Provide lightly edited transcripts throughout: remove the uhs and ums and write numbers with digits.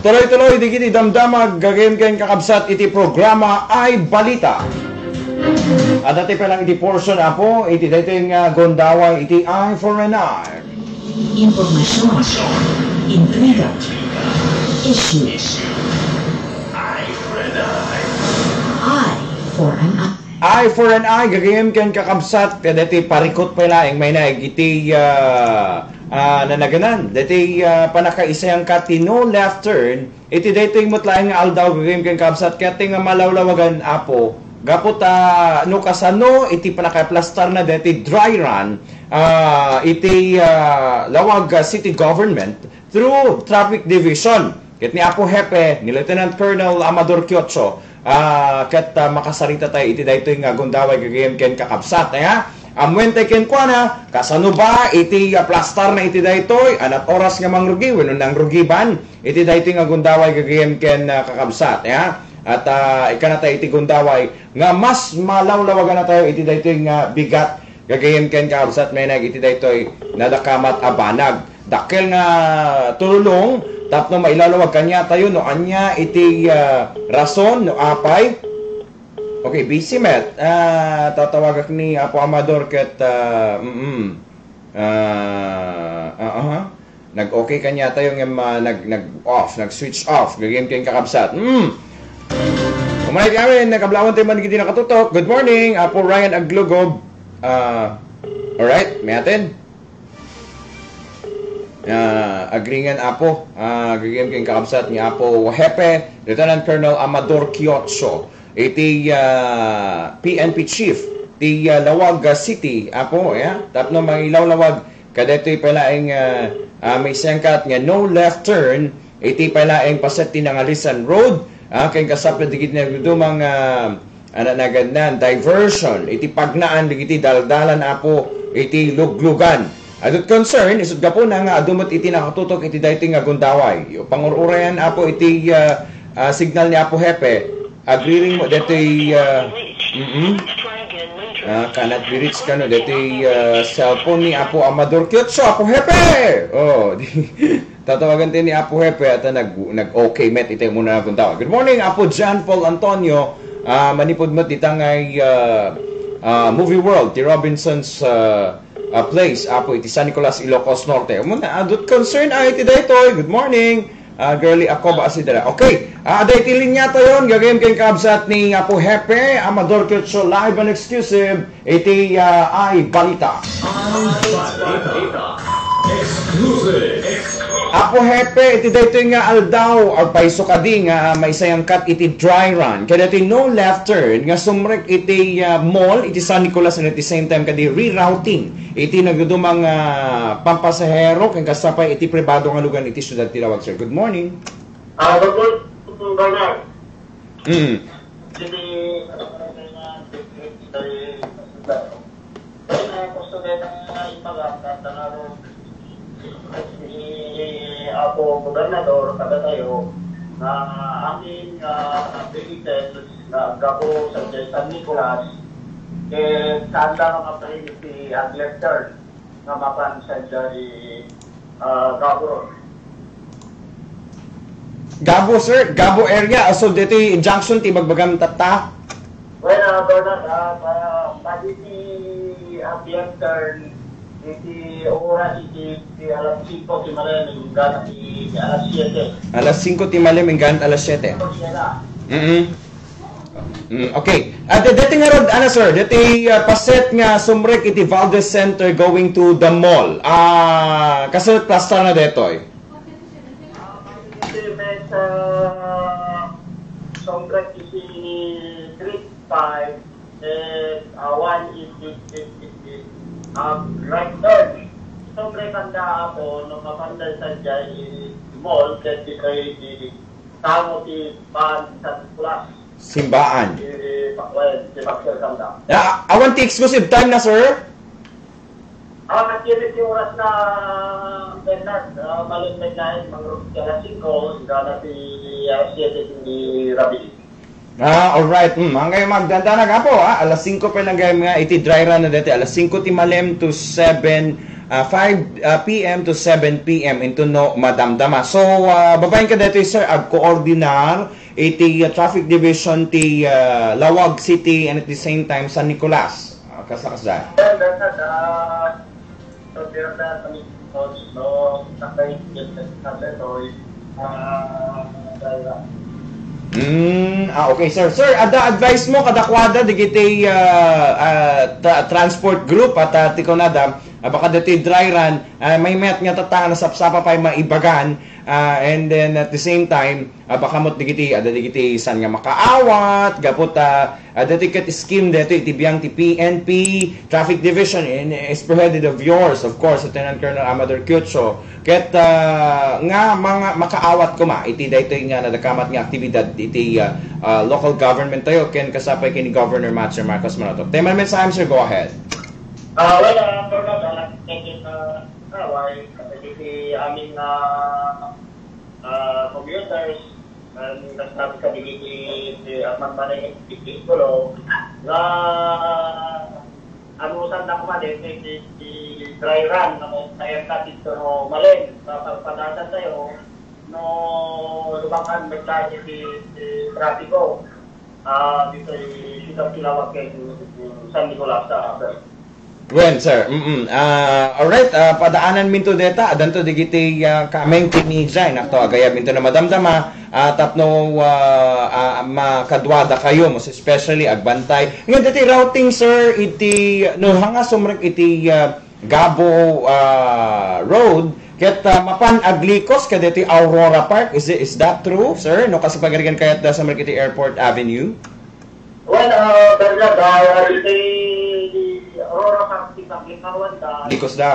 Tuloy-tuloy di kiti damdamag gagayem ken kakabsat iti programa ay balita. At dati pa lang iti portion apo iti dating gondaway iti Eye for an Eye. Informasyon, intriga, issues. Eye for an Eye. Eye for an Eye. Eye for an Eye gagayem ken kakabsat kadati parikot pa laing may naig iti nanaganan. Dati panakaisayang kati no left turn iti dating mutlaing nga aldaw gagayem ken kakabsat kati nga malawlawagan apo gapot no kasano iti panakaplastar na dati dry run iti lawag city government through traffic division ket ni Apo Hepe ni Lieutenant Colonel Amador Quiocho ket makasarita tayo iti daytoy nga gundaway gagayem ken kakabsat amwente ken kuana kasano ba iti plastar na iti daytoy anat oras nga mangrugi wenno nang rugiban iti daytoy nga gundaway gagayem ken kakabsat at ikanata iti gundaway nga mas malawlawagan na tayo iti daytoy nga bigat gagayem ken kakabsat menag iti daytoy nadakamat abanag dakkel nga tulong tapno mailalawag kanya tayo no anya iti rason no apay. Okay, busy met. Tatawagak ni Apo Amador ket nag-okay kanya tayo nga nag-off, nag-switch off. Gagayem ken kakabsat. Kumanay kami, nakablawan tayo man hindi nakatutok. Good morning, Apo Ryan Aglugob. Alright, may atin. Agringan Apo, gagayem ken kakabsat ni Apo Hepe, Lieutenant Colonel Amador Quiocho. Iti PNP chief ti Lawag City Apo tapno mangilawlawag kadetoy palaing may sangkat nga no left turn iti palaing paset ti Nangalisan Road ken kasapit digit na dumang ananagadnan diversion iti pagnaan digiti daldalan Apo iti luglugan adut concern isud gapo na nga adumot iti nakatutok iti daytoy nga gundaway pangururayan Apo iti signal ni Apo Hepe agreeing mo detoy kanat birits kano detoy cellphone ni Apo Amador Quiocho Apo Hepe tatawagan tayo ni Apo Hepe at nag-okay met ito muna akong tawag. Good morning Apo John Paul Antonio manipod mo titangay movie world ti Robinson's place Apo iti San Nicolas Ilocos Norte muna adut concern ay iti daytoy. Good morning girly ako ba asidara. Okay. Aday tilin niya tayon gagayem ken kabsat ni Apo Hepe Amador Quiocho live and exclusive iti ay balita. Exclusive. Apo Hepe iti daytoy nga aldaw or paiso kadi nga may sayangkat iti dry run kada iti no left turn nga sumrek iti mall iti San Nicolas and at the same time kadi rerouting iti nagdudumang pampasahero ken kasapay iti pribado nga lugar iti syudad ti Lawag sir. Good morning. Good morning. Bernard. Ako gobernador kada tayo na aming visited na gabo sa San Nicolas sanda mga priority at left turn na mapansan dyan Gabo. Gabo sir, Gabo area so dito injunction ti magbagam tata. Well, Bernard, pagiti at left turn iti oras iti alas 5 ti malam hanggang alas 7. Alas 5 ti malam hanggang alas 7. Okay. Dati nga rod, sir, dati paset nga sumrek iti Valdez Center going to the mall. Kasunod plaster na detoy. Iti met sumrek iti Street 5 and 1 right turn. Sumrek kanda ako nung mapanday sa dyan mall dati kay tamo ti Ban sa Plus. Simbaan. Awan ti exclusive time na, sir? Nagkilit yung oras na Bernard, malintay na yung mga alas 5, gana si alas 7 ni Rabi. Alright. Hanggang magdanda na nga po, alas 5 pa lang nga iti dry run na dati. Alas 5 ti malem to 7 5 p.m. to 7 p.m. into no madamdama. So babayin ka dito sir ag koordinar iti traffic division ti Lawag City and at the same time San Nicolas. Kaslakas da. Okay sir. Sir, ada advice mo kadakwada digiti transport group at tikonada baka dati dry run may met nga tatanga na sapsapa pa maibagan and then at the same time baka mot digiti ada digiti san nga makaawat gapot dati ket scheme dito itibiyang ti PNP traffic division is spearheaded of yours of course Lieutenant Colonel Amador Kiocho ket nga mga makaawat ko ma iti daytoy nga nadakamat nga aktibidad iti local government tayo ken kasapay kini Governor Matcher Marcos Manotoc. Teman mensahe sir, go ahead. For that, thinking why kasi aming commuters nasabi ka di aman pa na yung pipikulo na anusan na kumalit di dry run na mo tayo dito no malin pagpadasan tayo no lumakan magtayo di trafiko dito yung Lawag kay San Nicolas sa Well, sir. Alright, padaanan minto deta, adanto digiti kameng tinijay nakto agaya minto na madamdama tapno makadwada kayo most especially agbantay. Ngayon dati routing sir iti no hanga sumrek iti Gabo Road ket mapan aglikos kadeti Aurora Park is that true sir? No kasi pagarigan kayat da sa iti Airport Avenue? Well, iti Aurora Park di Paglikawan da. Likos da.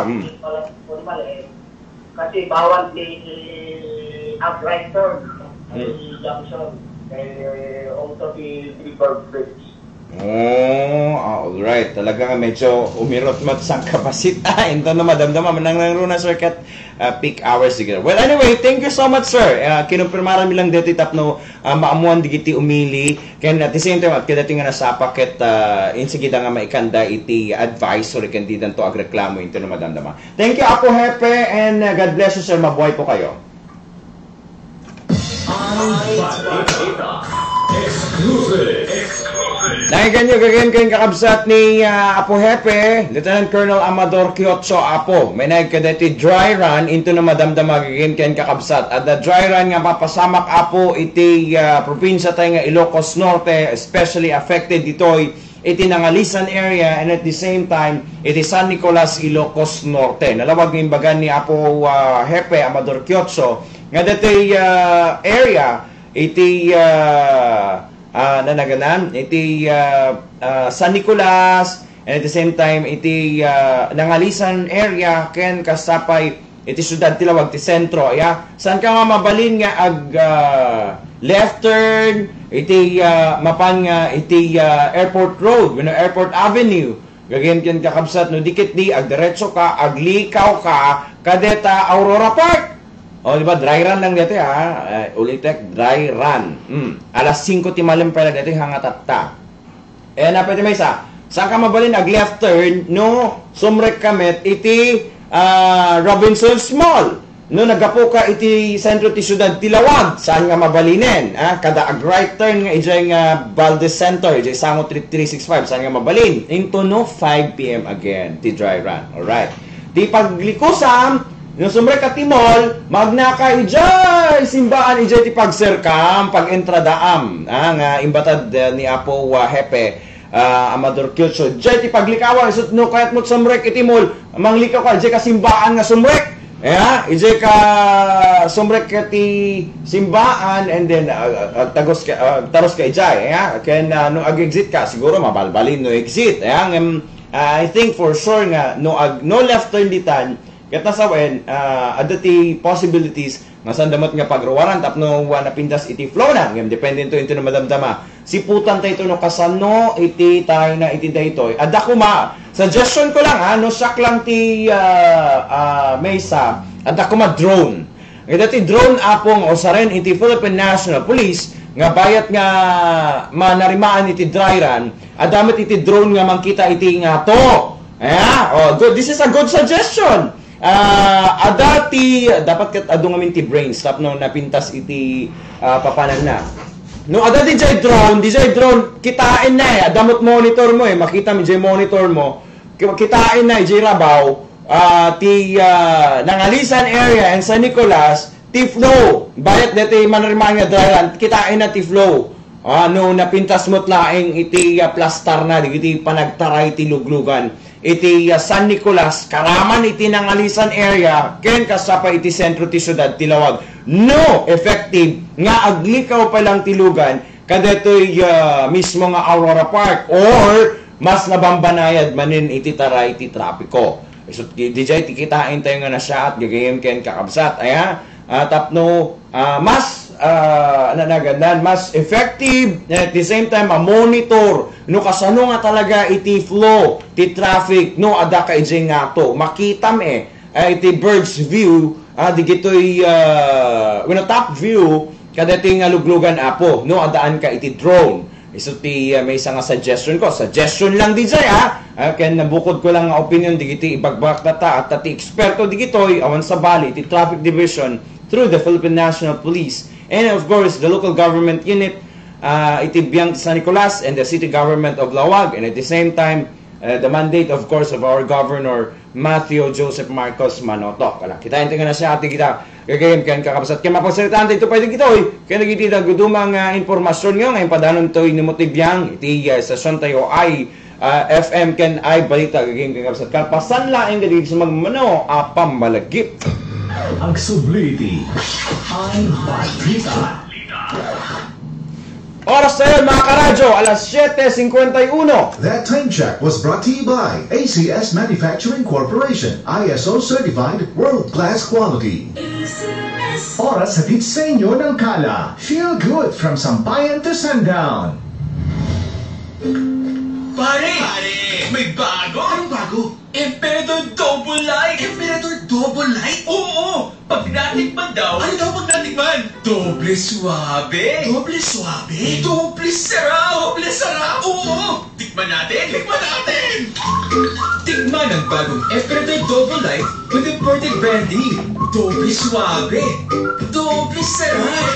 Kasi bawal di right turn. Junction. Also di River Bridge. Alright. Talaga nga medyo umirot mat sang kapasita. Ito na madamdama. Manang runa circuit peak hours siguro. Well, anyway, thank you so much, sir. Kinumpirmaran mi lang dito tapno maamuan digiti umili. Ken at the same time, at kadati nga nasapa ket insigida nga maikanda iti advisory kandidan to agreklamo ito na madamdama. Thank you, Apo Hepe, and God bless you, sir. Mabuhay po kayo. Exclusive. Nakikan nyo kagayon kayong kakabsat ni Apo Hepe, Lieutenant Colonel Amador Kiocho Apo. May nagkadati dry run into na madamdama kagayon kayong kakabsat. At the dry run nga papasamak Apo iti probinsya tayo nga Ilocos Norte, especially affected ditoy iti Nangalisan area and at the same time iti San Nicolas, Ilocos Norte. Nalawag ng imbagan ni Apo Hepe Amador Kiocho nga dati area iti nanaganan iti San Nicolas and at the same time iti Nangalisan area ken kasapay iti syudad ti Lawag ti sentro san ka nga mabalin nga ag left turn iti mapan nga iti Airport Road wenno Airport Avenue gagayem ken kakabsat no dikit di ag diretso ka ag likaw ka kadeta Aurora Park. Di ba? Dry run lang dito ulitek, dry run. Alas 5 ti malam pala dito hangatatta. Napwede may isa. Saan ka mabalin ag left turn no sumrek kamet iti Robinson's Mall. No nagapo ka iti sentro ti syudad ti Lawag. Saan nga mabalinen? Kada ag right turn nga ijay nga Valdez Center, ijay Sango 3365. Saan nga mabalin? Into no 5 p.m. again ti dry run. Alright. Di paglikusan no sumrek ka ti mall, magnaka ijay simbaan ijay ti pagserkam pag-entradaam nga imbatad ni Apo Hepe Amador Kiocho ijay ti paglikawan isut no kayat mo sumrek iti mall manglikaw ka ijay ka simbaan nga sumrek ijay ka sumrek ti simbaan and then taros ka ijay ken no ag-exit ka siguro mabalbalin no exit I think for sure nga no left turn ditan ket nasawen adati possibilities nga sandamat nga pagruwaran tapno napindas iti flow na ngem depende to into na madamdama si putan tayo no kasano iti tayo na iti daytoy adda kuma suggestion ko lang no sak lang ti mesa adda kuma drone dati drone apong osaren iti Philippine National Police nga bayat nga manarimaan iti dry run adamit iti drone nga mangkita iti nga to This is a good suggestion. Adati dapat kat adu ngamin ti brain stop no napintas iti papanan na. No ada DJ drone kitain na adamot monitor mo makita mi DJ monitor mo kitain na DJ rabaw ti Nangalisan area and San Nicolas ti flow bayat deti manirmang nga dryland kitain na ti flow. No napintas mo't laing iti plastar na digiti panagtaray ti luglugan iti San Nicolas karaman iti Nangalisan area ken kasapa iti sentro ti syudad ti Lawag no effective nga aglikaw pa lang ti lugan kadetoy mismo nga Aurora Park or mas nabambanayad manin iti taray ti trapiko. So DJ ti kitain tayo nga na siya at gagayem ken kakabsat tapno mas nanagandan mas effective at the same time monitor no kasano nga talaga iti flow ti traffic no ada ka ije nga to makitam iti bird's view digitoy top view kadati nga luglugan apo no adaan ka iti drone. So ti may isang suggestion lang di jay ken nabukod ko lang nga opinion digiti ibagbak ta at ti eksperto digitoy awan sa bali ti traffic division through the Philippine National Police and of course the local government unit iti Biang San Nicolas and the city government of Lawag and at the same time the mandate of course of our governor Matthew Joseph Marcos Manotoc. Kita intingan na siya ati kita gagayem ken kakabsat ken mapasalitaan ito pwede gitoy ken nagiti dagudumang impormasyon nga ngayon padanon toy ni Motibyang iti stasyon tayo ay FM ken ay balita gagayem ken kakabsat kalpasan laeng gadi sa magmano apam malagip ang subliti ay balita. Oras na yun mga karadyo, alas 7:51. That time check was brought to you by ACS Manufacturing Corporation, ISO certified world-class quality. Oras hatid sa inyo ng Kala. Feel good from Sampayan to Sundown. Pare! May bago! Anong bago? Emperador Double Light! Emperador Double Light? Oo! Pag natikman daw... Ano daw pag natikman? Doble suabe! Doble suabe? Doble sarap! Doble sarap! Oo! Tikman natin! Tikman natin! Tikman ang bagong Emperador Double Light with imported brandy. Doble suabe! Doble sarap!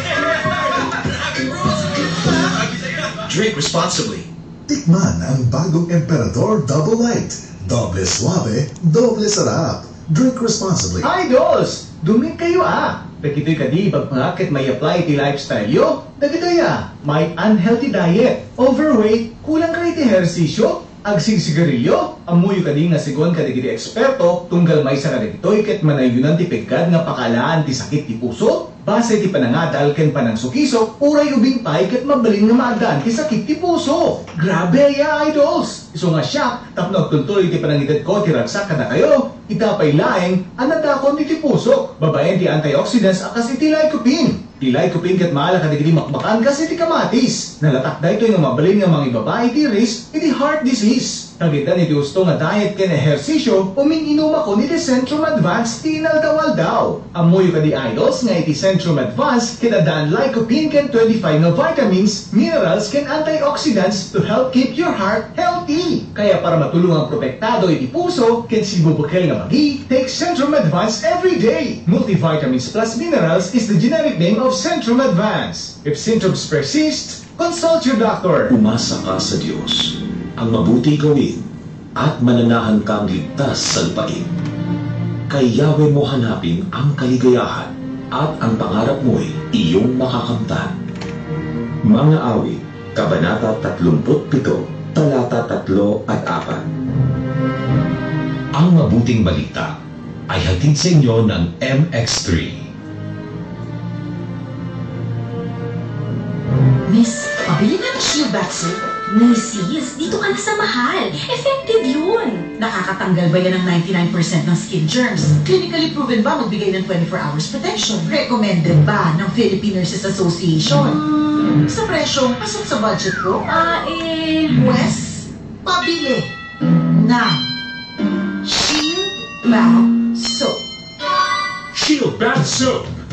Drink responsibly. Tikman ang bagong Emperador Double Light. Doble suave, doble sarap. Drink responsibly. Idols! Duming kayo Pagkito'y kadibag ket may apply ti lifestyle yo. Dagitoya, may unhealthy diet, overweight, kulang ka iti ehersisyo, agsigsigarilyo, amuyo kadi nga sigon kadigiti eksperto, tunggal may sa kadagitoy ket manayunan ti pegkad nga pakalaan ti sakit ti puso, base ti panangadal ken panangsukisok, uray ubing pay ket mabalin nga maadaan ti sakit ti puso. Grabe idols! Iso nga siya, tapno agtultuloy ti panangitad ko ti ragsak kada kayo, itapay laeng, anadakon ti puso, babaen ti antioxidants akas iti lycopene. Ti lycopene ket maala kadigiti makbakan kasi ti kamatis. Nalatak da ito yung mabalin nga mga babae ti risk iti heart disease. Tagitan iti gusto nga diet ken ehersisyo, uminginom ako ni Centrum Advance ti inaldawaldaw. Amuyo ka di idols nga iti Centrum Advance kinadaan lycopene ken 25 nga vitamins, minerals ken antioxidants to help keep your heart healthy. Kaya para matulungang protektado iti puso ken sibubukel nga magi, take Centrum Advance every day. Multivitamins plus minerals is the generic name of Centrum Advance. If symptoms persist, consult your doctor. Umasa ka sa Diyos, ang mabuti gawin, at mananahan kang ligtas sa lupain. Kay Yahweh mo hanapin ang kaligayahan, at ang pangarap mo'y iyong makakamtan. Mga awit, Kabanata 37, talata 3 at 4. Ang mabuting balita ay hatid sa inyo ng MX3. Miss, pabili na ng Shield Bath Soap. Sis, dito ka na sa mahal. Effective yun. Nakakatanggal ba yan ng 99% ng skin germs? Clinically proven ba magbigay ng 24 hours protection? Recommended ba ng Philippine Nurses Association? Sa presyo, pasok sa budget ko? Wes, pabili ng Shield Bath Soap. Shield Bath Soap,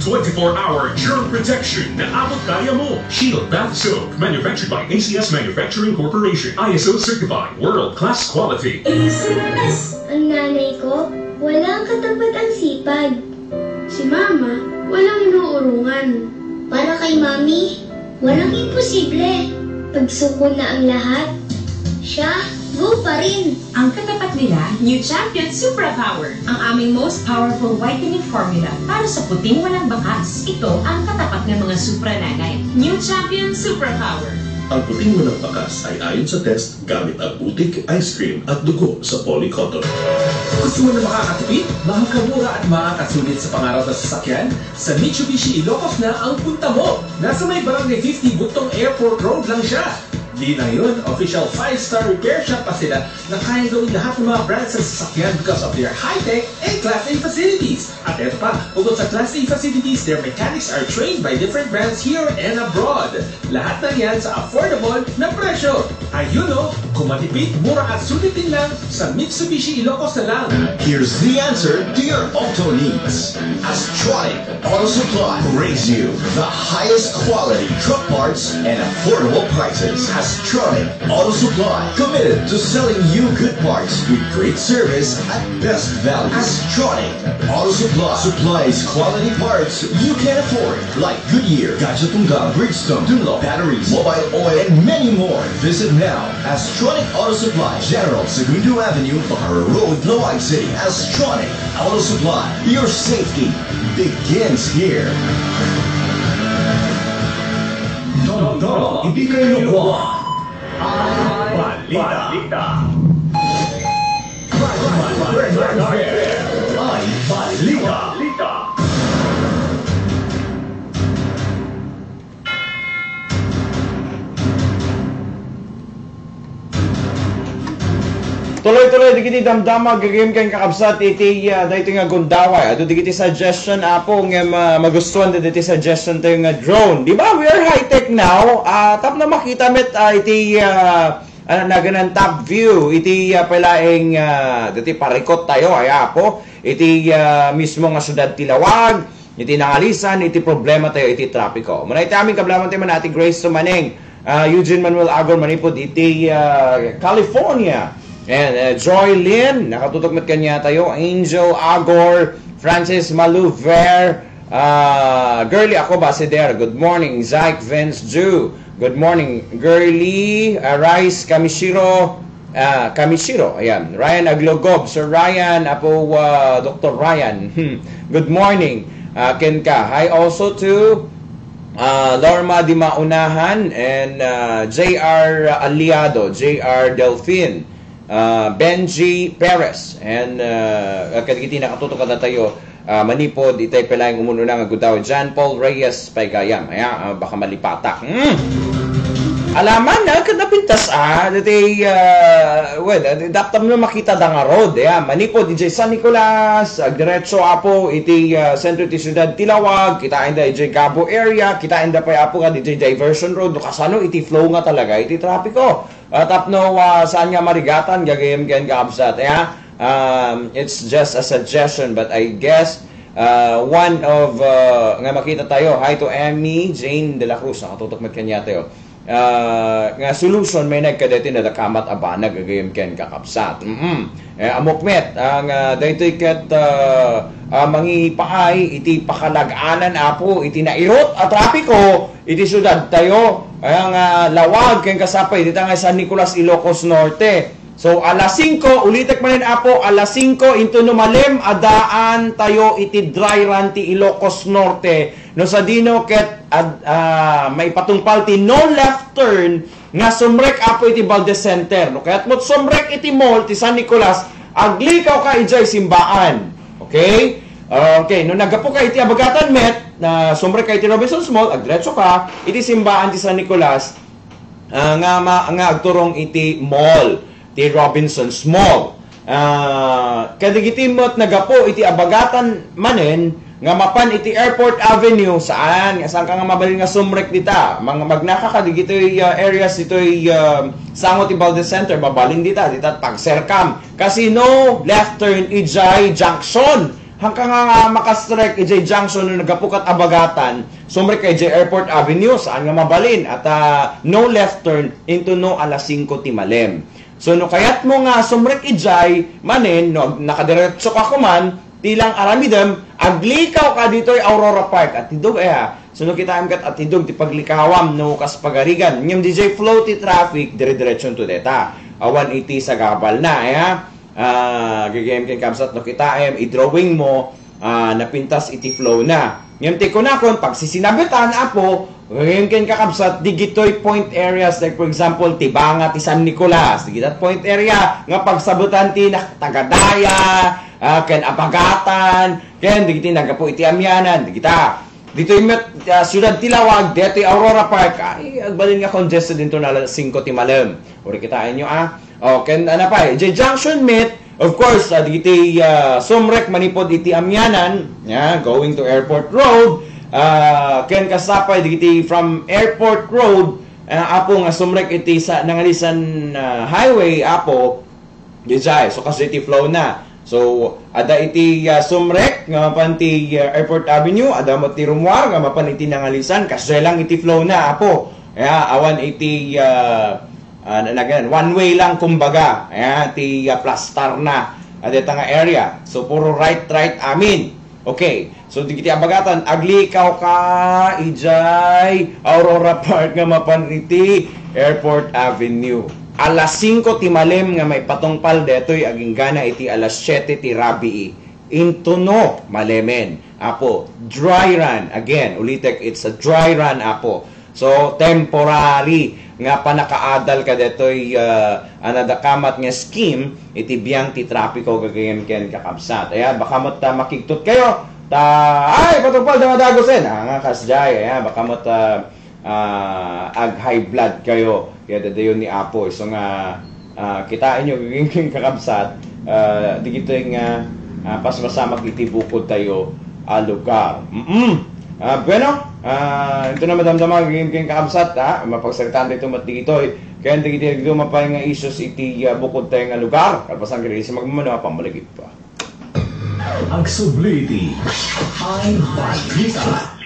24-hour germ protection na abot kaya mo. Shield Bath Soap, manufactured by ACS Manufacturing Corporation. ISO certified, world-class quality. ACS! Ang nanay ko, walang katapat ang sipag. Si Mama, walang inuurungan. Para kay Mami, walang imposible. Pagsuko na ang lahat, siya, go pa rin. Ang katapat nila, New Champion Supra Power, ang aming most powerful whitening formula para sa puting walang bakas. Ito ang katapat ng mga Supra nanay. New Champion Supra Power. Ang puting walang bakas ay ayon sa test gamit ang butik, ice cream at dugo sa polycotton. Gusto mo na makakatipid, makakamura at makakasulit sa pangarap na sasakyan? Sa Mitsubishi Ilocos na ang punta mo. Nasa may barangay 50 Butong Airport Road lang siya. Di lang yun, official 5-star repair shop pa sila na kayang gawin lahat ng mga brands sa sasakyan because of their high-tech and Class A facilities. At eto pa, bukod sa Class A facilities, their mechanics are trained by different brands here and abroad. Lahat ng yan sa affordable na presyo. Ayun o, kung matipid, mura at sulitin lang sa Mitsubishi Ilocos na lang. Here's the answer to your auto needs. Astronic Auto Supply brings you the highest quality truck parts and affordable prices. Astronic Auto Supply, committed to selling you good parts with great service at best value. Astronic Auto Supply supplies quality parts you can afford, like Goodyear, Gatchatungga, Bridgestone, Dunlop, batteries, mobile oil, and many more. Visit now. Astronic Auto Supply, General Segundo Avenue, Bahara Road, Loay City. Astronic Auto Supply, your safety begins here. Dong, hindi kayo lukuhan. Balita. Ay, balita. Tuloy-tuloy, digiti damdama, gagawin kang kakabsat, iti dahito nga gundaway. Ado digiti suggestion, apo, nga magustuhan digiti suggestion tayo nga drone. Di ba? We are high-tech now. Tap na makita met, iti, naganan top view, iti palaing, diti parikot tayo, ay apo. Iti mismo nga syudad Tilawag, iti nangalisan, iti problema tayo, iti trapiko. Muna iti aming kablaman tayo man ati Grace Tumaneng, Eugene Manuel Agor Manipod, iti California. And Joy Lynn, nakatutok met kanya tayo. Angel Agor, Francis Maluver, Girly ako Basider, good morning. Zyke Vince Ju, good morning. Girly, Rice Kamishiro, ayan. Ryan Aglogob, Sir Ryan, apo Dr. Ryan, good morning. Kenka, hi also to Lorma Di Maunahan and JR Aliado, JR Delfin, Benji Perez, and kadikiti nakatutok na tayo, manipod itay pelayang umuno na nga gudaw, John Paul Reyes Paygayam, baka malipatak. Alaman na kadapintas dati daptam na makita da nga road, manipod DJ San Nicolas, diretso apo iti sentro ti Ciudad Tilawag, kitain da DJ Cabo area, kitain da pa apo nga DJ Diversion Road, no kasano iti flow nga talaga iti trapiko. Tapno saan nga marigatan gagayam gan kaabsat. It's just a suggestion, but I guess one of nga makita tayo, hi to Emmy Jane de la Cruz, nakatutok met kanya tayo. Nga solution may nagkadeti na dakamat abanag gagayam ken kakapsat. Amokmet ang daytoy ket mangipaay iti pakalag-anan apo iti nairot at trapiko iti syudad tayo ang lawag ken kasapay dita nga San Nicolas Ilocos Norte. So alas 5 ulitek manen apo, alas 5 into Numalem adaan tayo iti dry run ti Ilocos Norte no sa dino ket may patungpal ti no left turn nga sumrek apo iti Valdez Center no kayat mo sumrek iti mall ti San Nicolas aglikaw ka ijay simbaan. Okay? Okay, no nagapo ka iti Abagatan Met na sumrek ka iti Robinson's Mall, agdiretso ka iti simbaan ti San Nicolas nga agturong iti mall ti Robinson's Mall. Kadigiti mo't nagapo iti Abagatan manen nga mapan iti Airport Avenue saan ka nga mabalin nga sumrek dita mga magnaka ka digitoy areas itoy sangot ti Valdez Center mabalin dita pagserkam kasi no left turn ijay junction hanggang nga makastrike ijay junction na nagapukat abagatan, sumrek kay ijay Airport Avenue, saan nga mabalin, at no left turn into no alas 5 timalem. So no kayat mo nga sumrek ijay, manin, no, nakadiretso ka kuman, tilang aramidem, aglikaw ka dito ay Aurora Park, at tidog so no kita amkat at tidog ti paglikawam no kas pagarigan. Yung DJ floaty traffic, dire-diretsyon to deta. 180 sa gabal na, gagayam kin kamsat no kita i-drawing mo, napintas iti flow na. Yung tiko na kon, pag sisinabitan apo, gagayam kin kakabsat, digitoy point areas, like for example, Tibanga, ti San Nicolas, digitat point area, nga pagsabutan ti Tagadaya, ken Apagatan, ken digiti nagapo iti Amyanan, digita. Dito yung Ciudad Tilawag, dito yung Aurora Park, ay, agbalin nga congested dito na 5 timalem. Uri kitain nyo, Okay, ano pa, J Junction Meet, of course, dito sumrek manipod iti Amyanan, going to Airport Road, ken kasapay dito from Airport Road, apo nga sumrek iti sa nangalisan highway, apo, dijay, so kasi iti flow na. So, ada iti sumrek, nga mapan ti Airport Avenue, ada mo ti Rumuar, nga mapan iti nangalisan, kasi lang iti flow na, apo. Awan iti, one way lang kumbaga, ti plastar na, adeta nga area. So, puro right, amin. Okay, so di kiti abagatan, aglikaw ka, ijay, Aurora Park, nga mapan iti Airport Avenue. Alas 5 timalem nga may patungpal detoy aging gana iti alas 7 ti rabii. Intuno malemen. Apo, dry run. Again, ulitek, it's a dry run, apo. So, temporary nga panakaadal ka detoy anadakamat nga scheme iti biyang ti trapiko gagayan ken kakabsat. Baka mat makigtot kayo. Ay, patungpal damadagosen. Nga kasjay. Baka mat ag high blood kayo. Kaya dadayon ni Apo. So nga, kitain nyo, gaging kakabsat, di kito yung pasmasamag itibukod tayo lugar. Bueno, ito na madamdamang gaging kakabsat, mapagsalitaan dito mati ito. Kaya di kito mapay nga issues iti bukod tayo nga lugar. Kalpasan kaya si magmano, pamaligid pa. Ang subliti ay balita.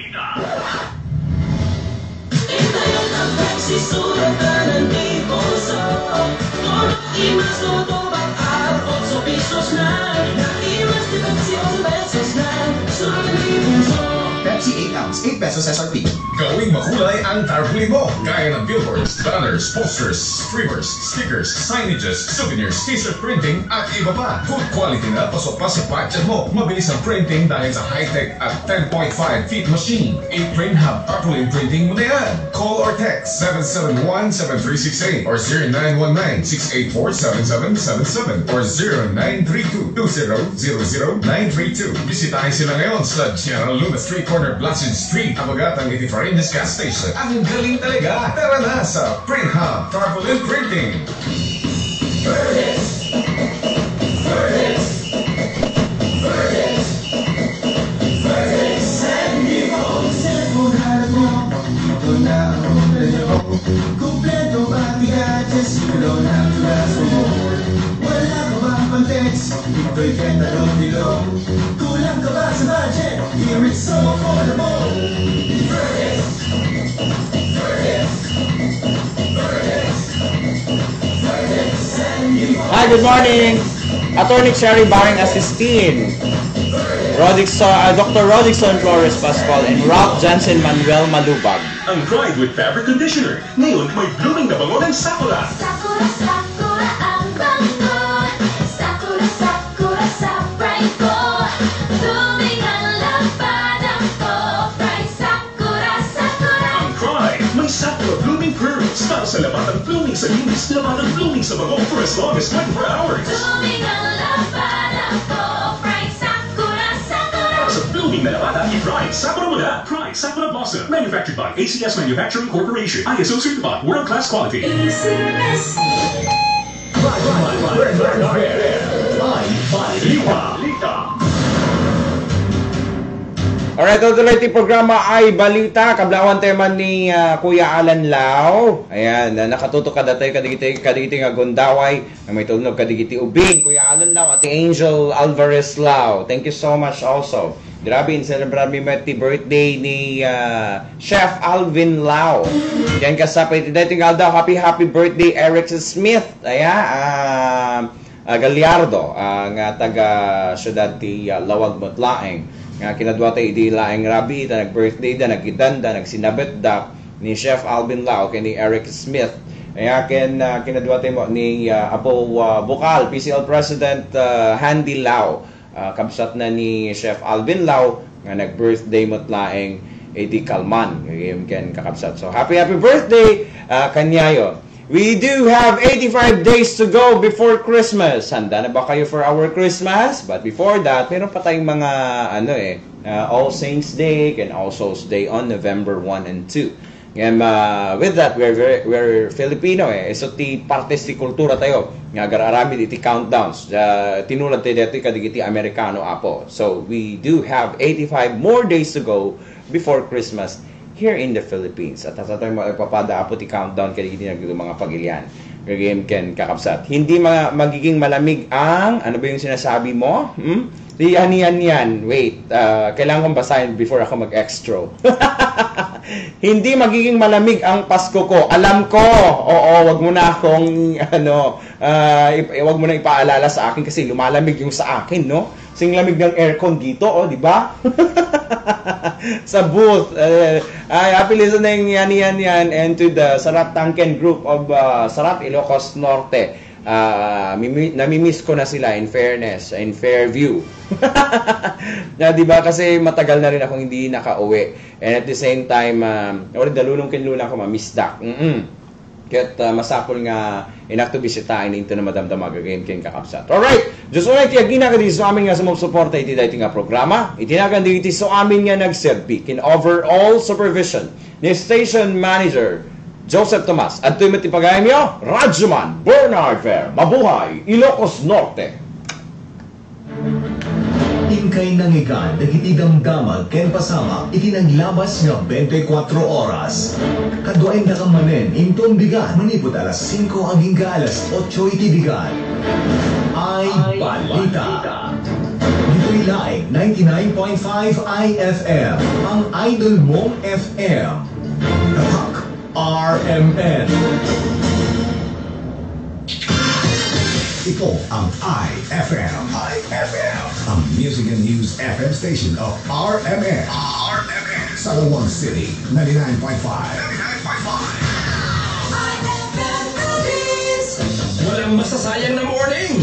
Pepsi 8 ounce, 8 pesos SRP. Gawing makulay ang tarpaulin mo. Gaya ng billboards, banners, posters, streamers, stickers, signages, souvenirs, t-shirt printing, at iba pa. Good quality na pasok pa sa budget mo. Mabilis ang printing dahil sa high-tech at 10.5 feet machine. 8-frame hub tarpaulin printing mo na yan. Call or text 771-7368 or 0919-684-7777 or 0932-2000-932. Bisitahin sila ngayon sa General Luna Street Corner, Blasted Street, Abagatan, iti Farindes Gas Station. Ang galing talaga! Tara na sa Print Hub Tarpaulin Printing! Verdes! Verdes! Verdes! Verdes! San Diego! Cellphone hanap mo, ito na ang dalayo. Kompleto ba gadgets, ilo na ang kaso mo. Wala ka ba pang text, ito'y kentalong-dilong. Kulang ka ba sa budget, here it's so affordable. Verdes! Verdes! Verdes! Verdes! San Diego! Hi, good morning! Attorney Cherry Baring Assistin, Dr. Rodrickson Flores Pascual, and Ralph Jansen Manuel Malubag. Ang Pride with Fabric Conditioner. Ngayon may blooming na bango ng Sakura. Sakura, Sakura, ang bango. Sakura, Sakura, sa pride ko. Blooming ang labanan ko. Pride, Sakura, Sakura. Ang Pride may Sakura Blooming Pearls para sa labatang blooming sa linis, labatang blooming sa bango for as long as 24 hours. Blooming ang labanan ko. Pride, Sakura, Sakura. Sa blooming na labata, i-Pride Sakura mo na. Pride Sakura Blossom. Manufactured by ACS Manufacturing Corporation. ISO certified. World-class quality. ACS. Alright, tuloy ti programa ay balita. Kablawan tayo man ni Kuya Alan Lau. Ayan, nakatutok ka datay kadigiti nga gundaway. Na may tulnog kadigiti ubing. Kuya Alan Lau at Ate Angel Alvarez Lao, thank you so much also. Grabe, in-celebrate mi the birthday ni Chef Alvin Lao. Yan kasapay dating daw happy birthday Eric Smith. Gallardo nga taga syudad ti Lawag Mutlaeng. Nga kinadwa tay di laeng rabi ta nag-birthday da nagidanda nagsinabet da ni Chef Alvin Lao kay ni Eric Smith. Ken kinadwa tay mo ni Apo Bukal PCL President Handy Lao. Kabsat na ni Chef Alvin Lao nga nag-birthday mutlaeng Eddie Calman ken kakabsat. So happy birthday kanyayo. We do have 85 days to go before Christmas. Handa na ba kayo for our Christmas? But before that, meron pa tayong mga All Saints Day and All Souls Day on November 1 and 2. And with that, we're Filipino so ti partes ti kultura tayo nga gararami iti countdowns tinulad tayo dito kadigiti Amerikano apo. So we do have 85 more days to go before Christmas here in the Philippines. At sa tayo mapapada apo ti countdown kadigiti mga pagilian game ken kakabsat. Hindi magiging malamig ang ano ba yung sinasabi mo? Yan. Wait, kailangan kong basahin before ako mag-extro. Hindi magiging malamig ang Pasko ko. Alam ko. Oo, wag mo na akong wag mo na ipaalala sa akin kasi lumalamig yung sa akin, no? Sing lamig ng aircon dito, di ba? Sa booth. Happy listening yan and to the Sarat Tangken group of Sarat Ilocos Norte. Namimiss ko na sila in fairness, in Fairview. Diba kasi matagal na rin akong hindi nakauwi. And at the same time, dalulong kinlula ko mamisdak. Kaya't masapol nga inakto bisitain into na madamdamag again kin kakabsat. Alright, just ulit tiyagina ka di sa amin nga sumupsuporta iti dahi nga programa. Itinagan di iti so amin nga nagserbi kin overall supervision ni Station Manager Joseph Tomas. At tuwim iti pagayam nyo, Radyoman Bernard Fair, Mabuhay, Ilocos Norte. Ingkay nangikan, dagiti damdamag ken pasama, iti naglabas nga 24 oras. Kaduay na kamanen, intong bigan, manipot alas 5 aging ka alas 8 iti bigan. Ay balita. Dito'y live 99.5 IFM, ang idol mong FM. Tatak RMN. Ito ang IFM. Ang Music and News FM station of RMN. Sa Lawang City, 99.5. Walang masasayang na morning!